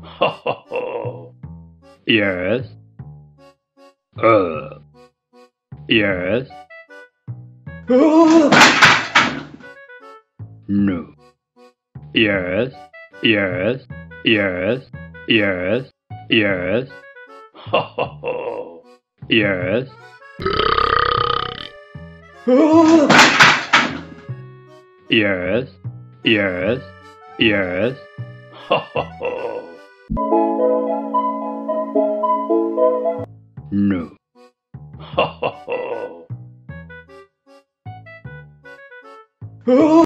Ho ho ho. Yes. Yes. No. Yes. Yes. Yes. Yes. Yes. Ho ho ho. Yes. Yes. Yes. Yes. Ho ho ho. No. Ho ho ho.